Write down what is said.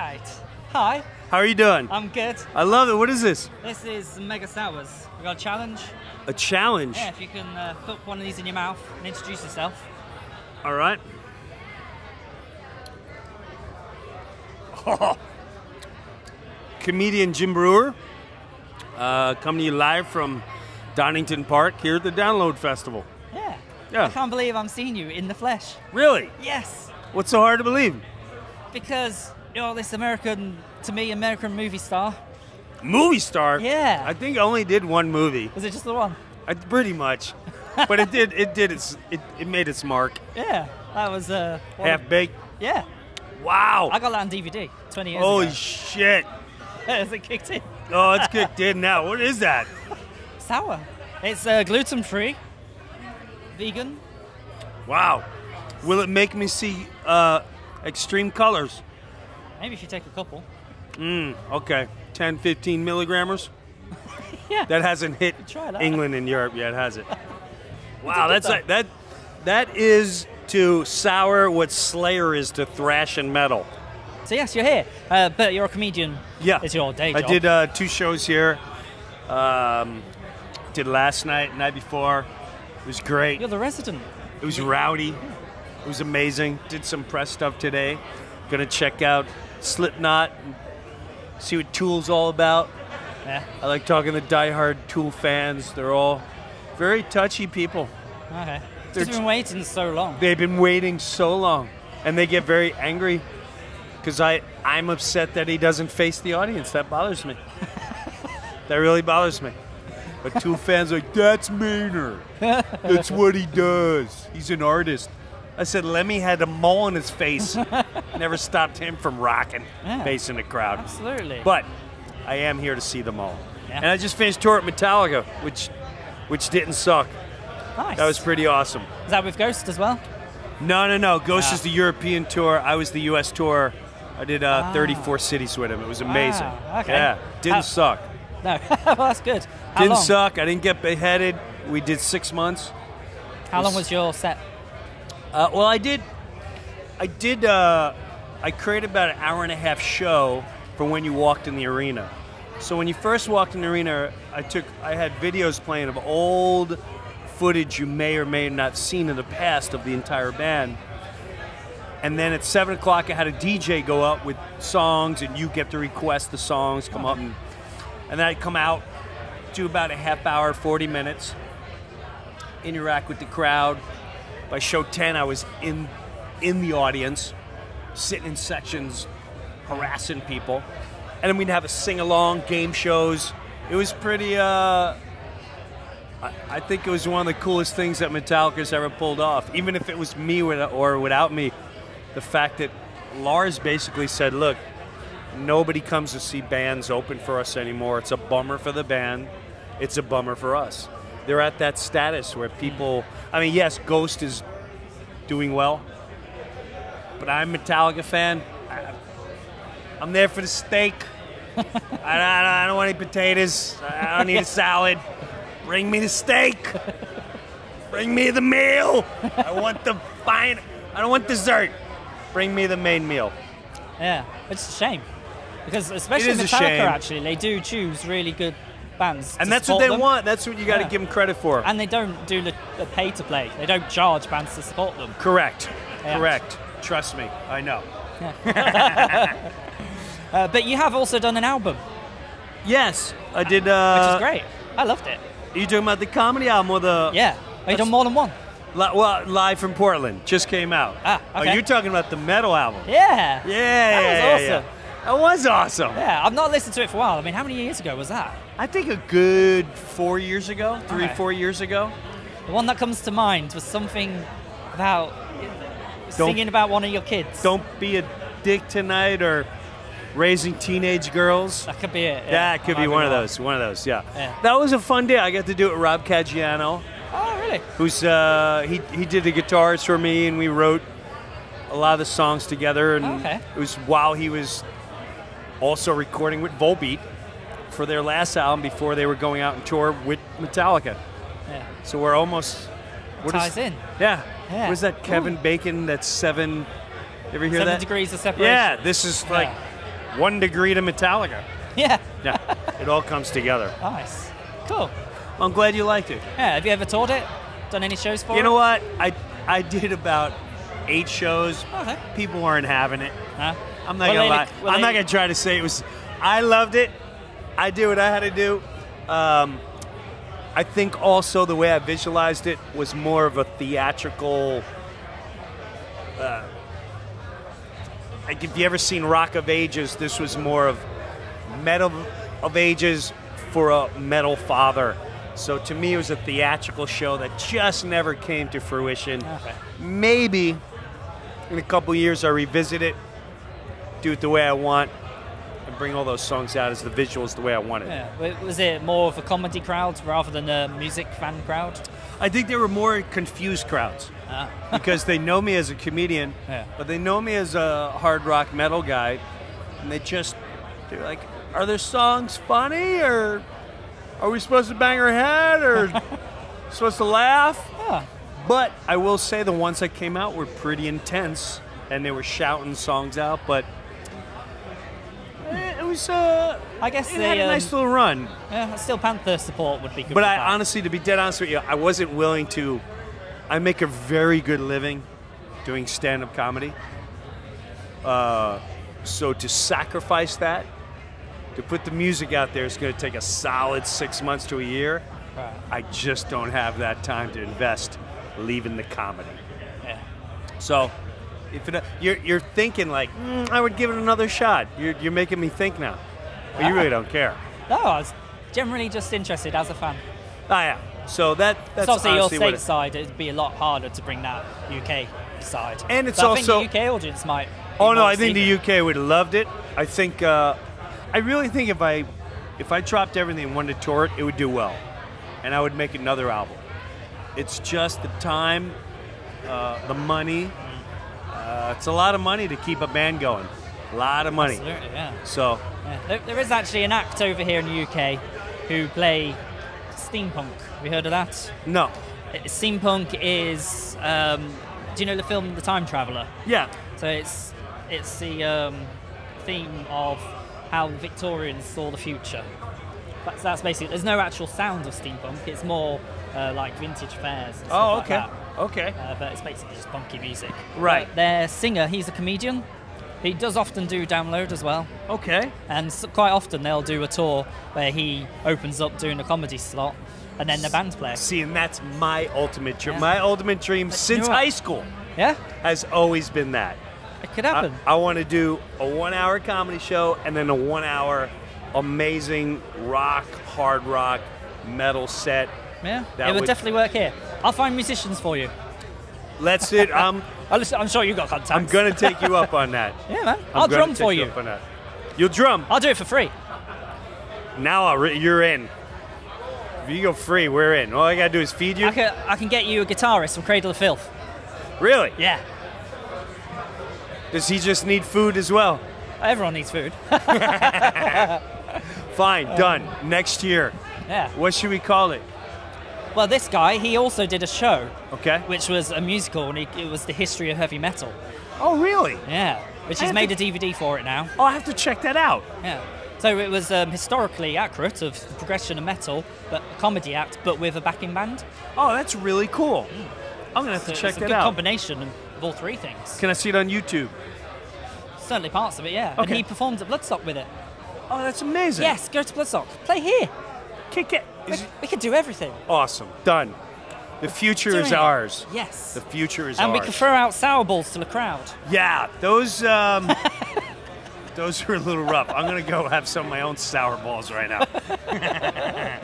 right. Hi. How are you doing? I'm good. I love it. What is this? This is Mega Sours. We got a challenge. A challenge? Yeah, if you can put one of these in your mouth and introduce yourself. All right. Oh. Comedian Jim Breuer, coming to you live from Donington Park here at the Download Festival. Yeah. I can't believe I'm seeing you in the flesh. Really? Yes. What's so hard to believe? Because you're this American movie star. Movie star? Yeah. I think I only did one movie. Was it just the one? Pretty much. But it made its mark. Yeah. That was Half-Baked? Yeah. Wow. I got that on DVD 20 years ago. Holy shit. Has it kicked in? Oh, it's kicked in now. What is that? Sour. It's gluten-free, vegan. Wow. Will it make me see extreme colors? Maybe if you take a couple. Okay. 10, 15 milligrammers? Yeah. That hasn't hit England and Europe yet, has it? Wow, that is to sour what Slayer is to thrash and metal. So yes, you're here, but you're a comedian. Yeah. It's your day job. I did 2 shows here. Did last night before. It was great. You're the resident. It was rowdy. It was amazing. Did some press stuff today. Gonna check out Slipknot and see what Tool's all about. Yeah. I like talking to diehard Tool fans. They're all very touchy people. Okay. They've been waiting so long. They've been waiting so long. And they get very angry because I'm upset that he doesn't face the audience. That bothers me. That really bothers me. But Tool fans are like, that's Maynard. That's what he does. He's an artist. I said Lemmy had a mole on his face. Never stopped him from rocking, facing the crowd. Absolutely. But I am here to see them all. Yeah. And I just finished tour at Metallica, which didn't suck. Nice. That was pretty awesome. Is that with Ghost as well? No. Ghost is the European tour. I was the U.S. tour. I did 34 cities with him. It was amazing. Wow. Okay. Yeah, didn't suck. No, well, that's good. How Didn't long? suck. I didn't get beheaded. We did 6 months. How long was your set? Well, I created about an hour and a half show for when you walked in the arena. So when you first walked in the arena, I had videos playing of old footage you may or may not have seen in the past of the entire band. And then at 7 o'clock, I had a DJ go up with songs, and you get to request the songs, come up, and then I'd come out, do about a half hour, 40 minutes, interact with the crowd. By show 10, I was in the audience, sitting in sections, harassing people. And then we'd have a sing-along, game shows. It was pretty, I think it was one of the coolest things that Metallica's ever pulled off. Even if it was me or without me, the fact that Lars basically said, look, nobody comes to see bands open for us anymore. It's a bummer for the band. It's a bummer for us. They're at that status where people, I mean, yes, Ghost is doing well, but I'm a Metallica fan. I'm there for the steak. I don't want any potatoes. I don't need a salad. Bring me the steak. Bring me the meal. I don't want dessert. Bring me the main meal. Yeah, it's a shame. Because especially Metallica, actually, they do choose really good bands. And that's what they want. That's what you got to give them credit for. And they don't do the pay to play. They don't charge bands to support them. Correct. Yeah. Correct. Trust me, I know. Yeah. But you have also done an album. Yes, I did. Which is great. I loved it. Are you talking about the comedy album or the? Yeah. Have you done more than one? Well, Live from Portland just came out. Okay. Oh, you're talking about the metal album. Yeah. Yeah. That was awesome. That was awesome. Yeah, I've not listened to it for a while. I mean, how many years ago was that? I think a good 4 years ago, 4 years ago. The one that comes to mind was something about singing about one of your kids. Don't be a dick tonight, or raising teenage girls. That could be it. Yeah, it could be one of those. One of those, yeah. That was a fun day. I got to do it with Rob Caggaino. Oh, really? Who's he did the guitars for me, and we wrote a lot of the songs together. And it was while he was also recording with Volbeat for their last album before they were going out on tour with Metallica. Yeah. So we're almost... Ties in. Yeah. What is that Kevin Bacon, that's 7... You ever hear that? 7 degrees of separation. Yeah, this is like 1 degree to Metallica. Yeah. Yeah, it all comes together. Nice. Cool. I'm glad you liked it. Yeah. Have you ever toured it? Done any shows for it? You know what? I did about 8 shows. Okay. People weren't having it. Huh? I'm not gonna lie. I'm not gonna try to say it was. I loved it. I did what I had to do. I think also the way I visualized it was more of a theatrical. Like if you ever seen Rock of Ages, this was more of Metal of Ages for a metal father. So to me, it was a theatrical show that just never came to fruition. Okay. Maybe in a couple years I'll revisit it, do it the way I want, and bring all those songs out as the visuals the way I want it. Yeah. Was it more of a comedy crowd rather than a music fan crowd? I think they were more confused crowds because they know me as a comedian, but they know me as a hard rock metal guy, and they're like, are their songs funny, or are we supposed to bang our head, or supposed to laugh? Yeah. But I will say the ones that came out were pretty intense, and they were shouting songs out, but it was, I guess it had a nice little run. Yeah, Steel Panther support would be good. But honestly, to be dead honest with you, I wasn't willing to. I make a very good living doing stand-up comedy. So to sacrifice that, to put the music out there, is going to take a solid 6 months to a year. Right. I just don't have that time to invest leaving the comedy. Yeah. So if you're thinking like, I would give it another shot. You're making me think now. But you really don't care. No, I was generally just interested as a fan. Ah, yeah. So that's obviously your stateside. it'd be a lot harder to bring that UK side. And it's but also I think the UK audience might. Oh no, I think the UK would have loved it. I think I really think if I dropped everything and wanted to tour it, it would do well, and I would make another album. It's just the time, the money. It's a lot of money to keep a band going. A lot of money. Absolutely, yeah. So there is actually an act over here in the UK who play steampunk. Have you heard of that? No. Steampunk is. Do you know the film The Time Traveller? Yeah. So it's the theme of how Victorians saw the future. That's basically. There's no actual sound of steampunk. It's more like vintage fairs. And stuff okay. Like that. Okay. But it's basically just punky music. Right. But their singer, he's a comedian. He does often do download as well. Okay. And quite often they'll do a tour where he opens up doing a comedy slot, and then the band plays. See, and that's my ultimate dream. Yeah. My ultimate dream since high school. Yeah. Has always been that. It could happen. I want to do a 1-hour comedy show and then a 1-hour amazing rock, hard rock, metal set. Yeah, it would definitely work here. I'll find musicians for you. Let's it. I'm sure you got contacts. I'm gonna take you up on that. Yeah, man. I'll drum for you. You'll drum. I'll do it for free. Now you're in. If you go free, we're in. All I gotta do is feed you. I can get you a guitarist from Cradle of Filth. Really? Yeah. Does he just need food as well? Everyone needs food. Fine, done. Next year. Yeah. What should we call it? Well, this guy, he also did a show. Okay. Which was a musical, and it was the history of heavy metal. Oh, really? Yeah. Which he's made a DVD for it now. Oh, I have to check that out. Yeah. So it was historically accurate of the progression of metal, but a comedy act, but with a backing band. Oh, that's really cool. I'm gonna have to check that out. It's a good combination of all three things. Can I see it on YouTube? Certainly parts of it, yeah. Okay. And he performed at Bloodstock with it. Oh, that's amazing. Yes, go to Bloodstock. Play here. Kick it. We can do everything. Awesome. Done. The future is ours. Yes. The future is ours. And we can throw out sour balls to the crowd. Yeah, those those are a little rough. I'm going to go have some of my own sour balls right now.